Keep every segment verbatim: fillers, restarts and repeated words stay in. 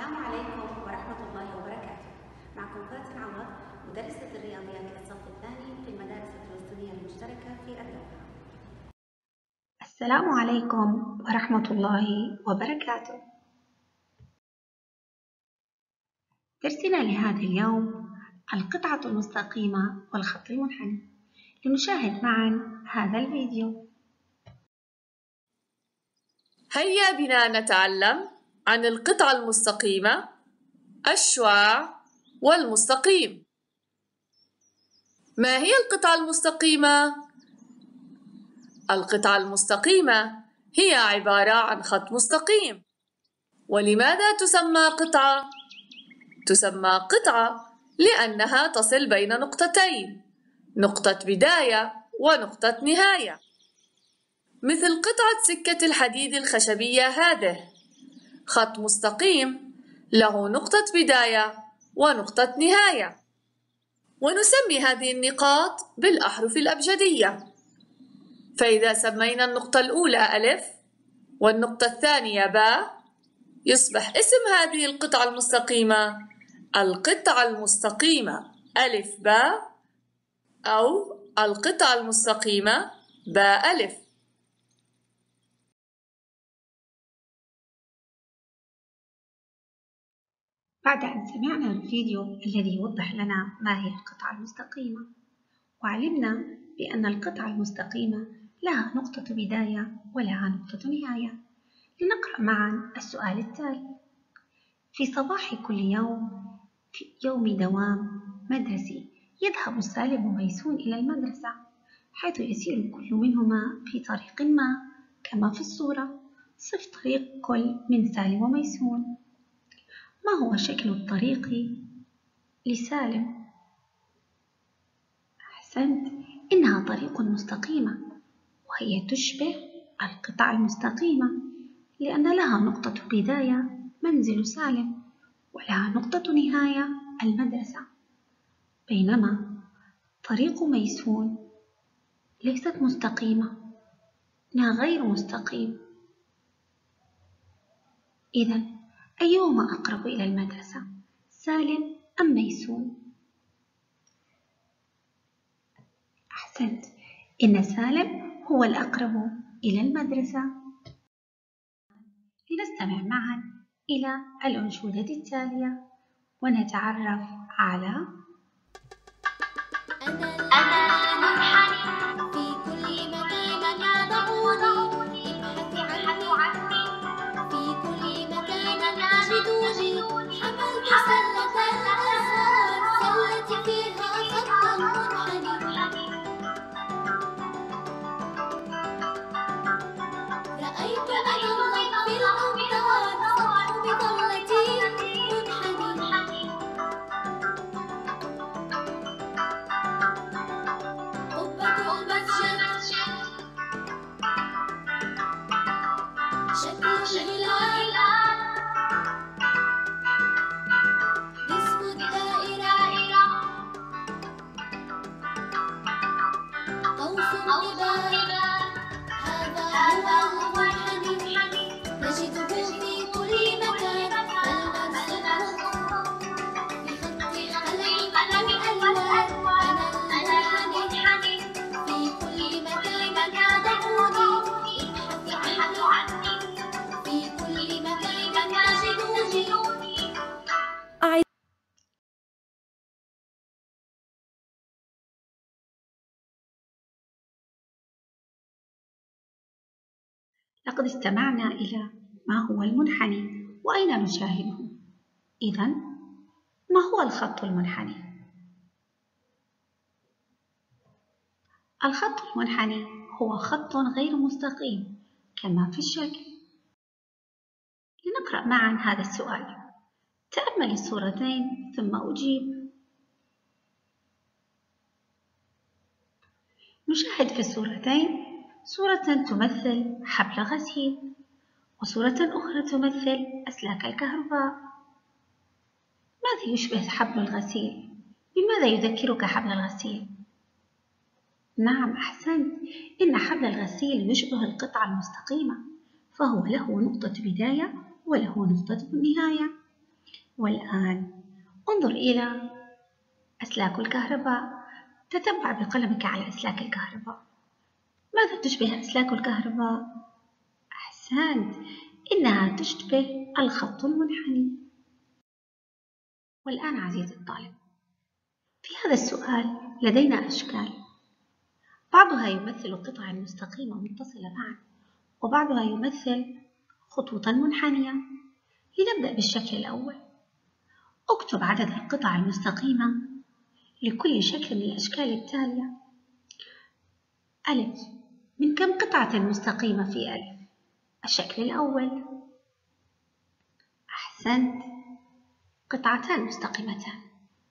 السلام عليكم ورحمة الله وبركاته. معكم فاتن عوض، مدرسة الرياضيات للصف الثاني في المدارس الفلسطينية المشتركة في الدوحة. السلام عليكم ورحمة الله وبركاته. درسنا لهذا اليوم القطعة المستقيمة والخط المنحني. لنشاهد معا هذا الفيديو. هيا بنا نتعلم عن القطعة المستقيمة، الشعاع والمستقيم. ما هي القطعة المستقيمة؟ القطعة المستقيمة هي عبارة عن خط مستقيم. ولماذا تسمى قطعة؟ تسمى قطعة لأنها تصل بين نقطتين، نقطة بداية ونقطة نهاية، مثل قطعة سكة الحديد الخشبية هذه. خط مستقيم له نقطة بداية ونقطة نهاية، ونسمي هذه النقاط بالأحرف الأبجدية. فإذا سمينا النقطة الأولى ألف والنقطة الثانية باء، يصبح اسم هذه القطعة المستقيمة القطعة المستقيمة ألف باء، أو القطعة المستقيمة باء ألف. بعد أن سمعنا الفيديو الذي يوضح لنا ما هي القطعة المستقيمة، وعلمنا بأن القطعة المستقيمة لها نقطة بداية ولها نقطة نهاية، لنقرأ معا السؤال التالي: في صباح كل يوم في يوم دوام مدرسي يذهب سالم وميسون إلى المدرسة، حيث يسير كل منهما في طريق ما كما في الصورة. صف طريق كل من سالم وميسون. ما هو شكل الطريق لسالم؟ أحسنت، إنها طريق مستقيمة، وهي تشبه القطعة المستقيمة لأن لها نقطة بداية منزل سالم ولها نقطة نهاية المدرسة. بينما طريق ميسون ليست مستقيمة، إنها غير مستقيم. إذن أيهما أقرب إلى المدرسة، سالم أم ميسون؟ أحسنت، إن سالم هو الأقرب إلى المدرسة. لنستمع معا إلى الأنشودة التالية ونتعرف على أنا المنحني في كل مكان يضعوني، ابحثوا عني في كل مكان تجدوني. حملت سلة الأزهار، سلتي فيها خط منحني. رأيت أنظر في الأمطار، سطح بظلتي منحني. قبة المسجد شكل الهلال، جسم الدائرة قوس الجبال. هذا هو المنحني، نجده في كل مكان، فلنرسمه بخط القلم والألوان. أنا المنحني في كل مكان يضعوني، ابحثوا عني في كل مكان تجدوني. لقد استمعنا إلى ما هو المنحني وأين نشاهده. إذن ما هو الخط المنحني؟ الخط المنحني هو خط غير مستقيم كما في الشكل. لنقرأ معا هذا السؤال. تأمل الصورتين ثم أجيب. نشاهد في الصورتين صورة تمثل حبل غسيل، وصورة أخرى تمثل أسلاك الكهرباء. ماذا يشبه حبل الغسيل؟ بماذا يذكرك حبل الغسيل؟ نعم، أحسنت، إن حبل الغسيل يشبه القطعة المستقيمة، فهو له نقطة بداية وله نقطة نهاية. والآن انظر إلى أسلاك الكهرباء. تتبع بقلمك على أسلاك الكهرباء. ماذا تشبه أسلاك الكهرباء؟ أحسنت، إنها تشبه الخط المنحني. والآن عزيزي الطالب، في هذا السؤال لدينا أشكال، بعضها يمثل قطعا مستقيمة متصلة معا، وبعضها يمثل خطوطا منحنية. لنبدأ بالشكل الأول. اكتب عدد القطع المستقيمة لكل شكل من الأشكال التالية. ألف، من كم قطعة مستقيمة في ألف؟ الشكل الأول. أحسنت، قطعتان مستقيمتان.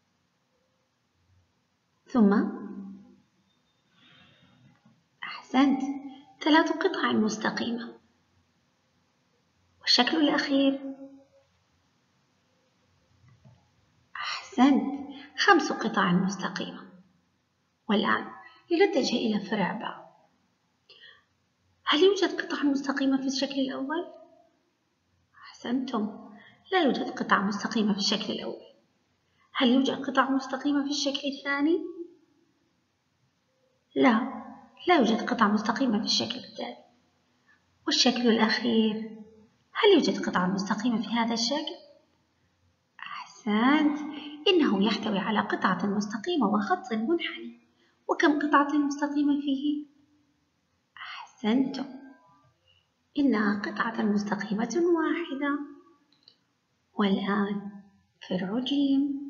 ثم أحسنت، ثلاث قطع مستقيمة. والشكل الأخير. أحسنت، خمس قطع مستقيمة. والآن لنتجه إلى فرع باء. هل يوجد قطع مستقيمة في الشكل الأول؟ أحسنتم، لا يوجد قطع مستقيمة في الشكل الأول. هل يوجد قطع مستقيمة في الشكل الثاني؟ لا، لا يوجد قطع مستقيمة في الشكل الثاني. والشكل الأخير، هل يوجد قطع مستقيمة في هذا الشكل؟ أحسنت، إنه يحتوي على قطعة مستقيمة وخط منحني. وكم قطعة مستقيمة فيه؟ أحسنتم، إنها قطعة مستقيمة واحدة. والآن فرع جيم.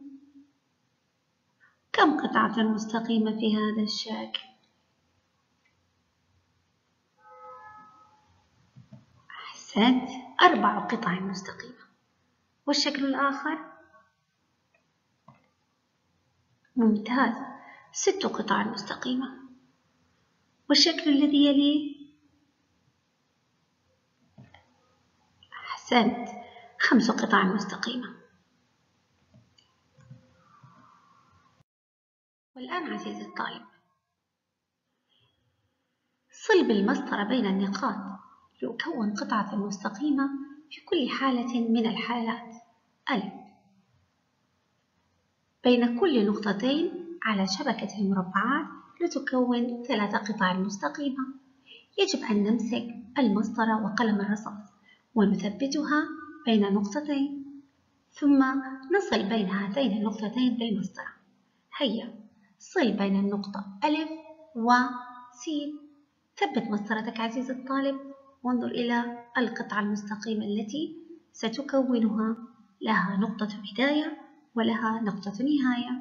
كم قطعة مستقيمة في هذا الشكل؟ أحسنت، أربع قطع مستقيمة. والشكل الآخر؟ ممتاز، ست قطع مستقيمة. والشكل الذي يليه؟ أحسنت، خمس قطع مستقيمة. والآن عزيزي الطالب، صل بالمسطرة بين النقاط لأكون قطعة مستقيمة في كل حالة من الحالات. ألف، بين كل نقطتين على شبكة المربعات لتكون ثلاث قطع مستقيمة. يجب أن نمسك المسطرة وقلم الرصاص ونثبتها بين نقطتين، ثم نصل بين هاتين النقطتين بالمسطرة. هيا صل بين النقطة ألف و س. ثبت مسطرتك عزيزي الطالب وانظر إلى القطعة المستقيمة التي ستكونها، لها نقطة بداية ولها نقطة نهاية.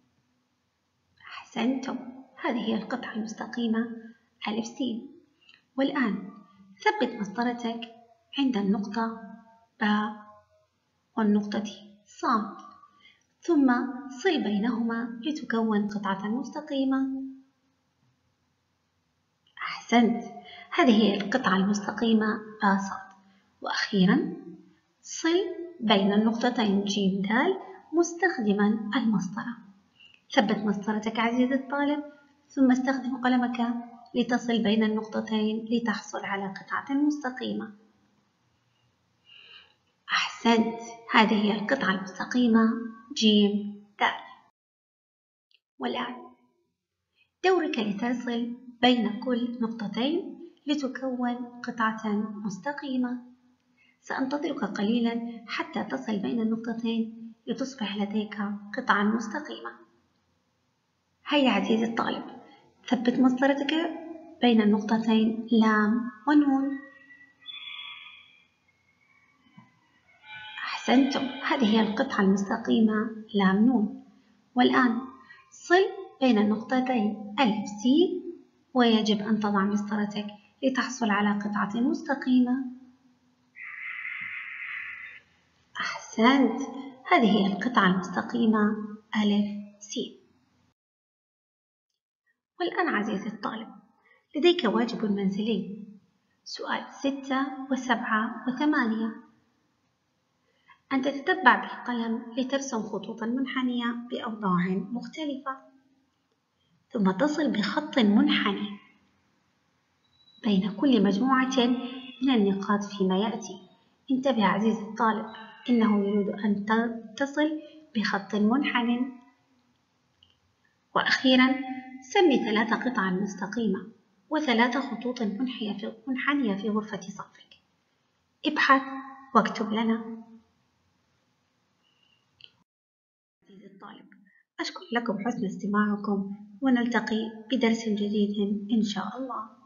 أحسنتم، هذه هي القطعة المستقيمة ألف س. والآن ثبت مسطرتك عند النقطة باء والنقطة ص، ثم صل بينهما لتكون قطعة مستقيمة. أحسنت، هذه هي القطعة المستقيمة باء ص. وأخيرا صل بين النقطتين ج د مستخدما المسطرة. ثبت مسطرتك عزيزي الطالب ثم استخدم قلمك لتصل بين النقطتين لتحصل على قطعة مستقيمة. أحسنت، هذه هي القطعة المستقيمة ج د. والآن دورك لتصل بين كل نقطتين لتكون قطعة مستقيمة. سأنتظرك قليلا حتى تصل بين النقطتين لتصبح لديك قطعة مستقيمة. هيا عزيزي الطالب، ثبت مسطرتك بين النقطتين لام ونون. أحسنتم، هذه هي القطعة المستقيمة لام نون. والآن صل بين النقطتين ألف س، ويجب أن تضع مسطرتك لتحصل على قطعة مستقيمة. أحسنت، هذه هي القطعة المستقيمة ألف س. والآن عزيزي الطالب، لديك واجب منزلي، سؤال ستة وسبعة وثمانية. أن تتتبع بالقلم لترسم خطوطا منحنية بأوضاع مختلفة، ثم تصل بخط منحني بين كل مجموعة من النقاط فيما يأتي. انتبه عزيزي الطالب، إنه يريد أن تتصل بخط منحن. وأخيرا سمي ثلاث قطع مستقيمة وثلاث خطوط منحنية في غرفة صفك. ابحث واكتب لنا. عزيزي الطالب، أشكر لكم حسن استماعكم، ونلتقي بدرس جديد إن شاء الله.